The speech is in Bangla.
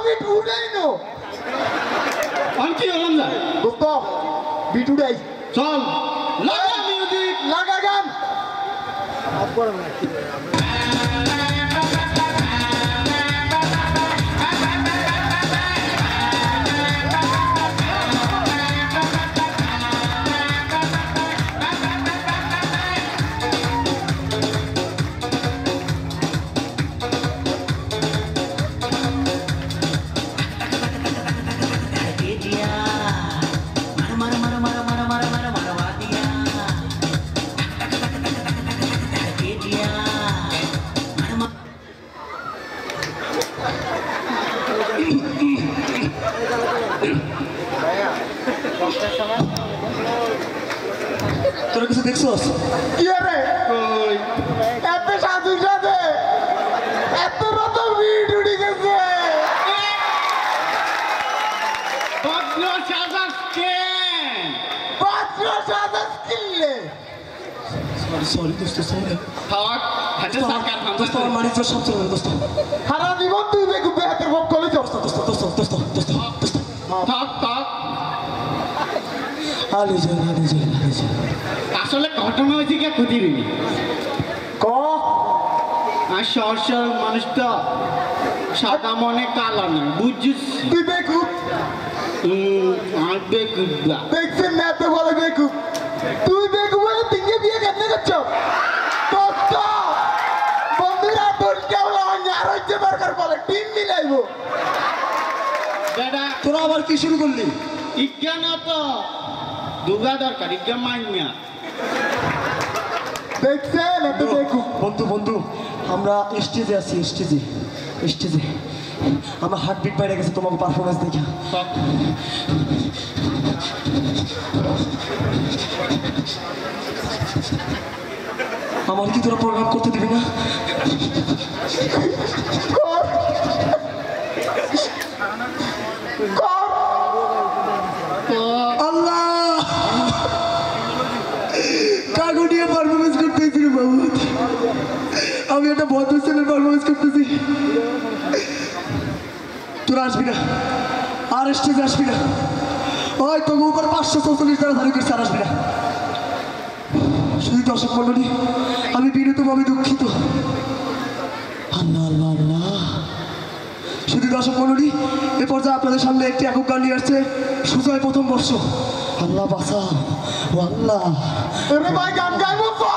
বিট উড়াই নো আনকি হলাম না দোস্ত বিট উড়াই চল লাগা মিউজিক লাগা গান তোরা কিছু দেখছস কি রে কই এত সাধু সাধে এত রত বিট উড়ে গেছে পদ্ম সাজাস কে পাত্র সাজাস কিনলে সরি দোস্ত সরি থাক হাতে সরকার দোস্ত আমার মারি তো সব চলে দোস্ত সারা জীবন তুই বেকুবে হাতের বক কলে যাও দোস্ত দোস্ত দোস্ত দোস্ত দোস্ত থাক থাক আলি যাই আসলে ঘটনা হয়েছে কি খুঁজিনি ক আর সরসর মানুষটা সাদা মনে কালা না বুঝছিস তুই বেকুব আর বেকুবা দেখছেন না এত বড় বেকুব তুই বেকুব বলে তিনকে বিয়ে কেমনে করছ দোস্ত বন্ধুরা তোর কেমন আর হচ্ছে দরকার বলে টিম মিলাইবো বেটা তোরা আবার কি শুরু করলি ইজ্ঞা না তো দুগা দরকার ইজ্ঞা মাইনা দেখছেন এত বেকুব বন্ধু বন্ধু আমরা স্টেজে আছি স্টেজে আমার হার্টবিট বাইরে গেছে তোমাকে পারফরমেন্স দেখে আমার কি তোরা প্রোগ্রাম করতে দিবি না কর কর আল্লাহ কাগুনিয়া পারফরমেন্স করতেছি রে বাবু আমি একটা ভদ্র ছেলের পারফরমেন্স করতেছি তোরা আসবি না আর স্টেজে আসবি না ওই তোকে উপর 544 টাকা ধারি করছে আর আসবি না শুধু দর্শক মন্ডলী আমি বিনীতভাবে দুঃখিত আল্লাহ আল্লাহ আল্লাহ শুধু দর্শক মন্ডলী এ পর্যায়ে আপনাদের সামনে একটি একক গান নিয়ে আসছে সুজয় প্রথম বর্ষ আল্লাহ বাসা ও আল্লাহ আরে ভাই গান গাইবো